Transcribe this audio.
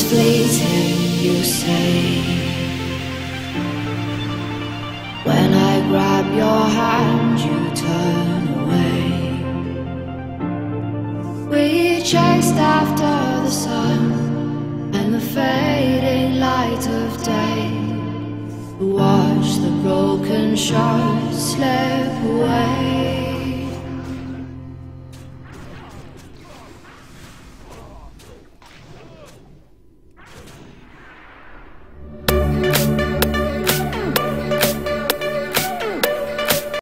fleeting, you say. When I grab your hand, you turn away. We chased after the sun and the fading light of day. Watch the broken shards slip away.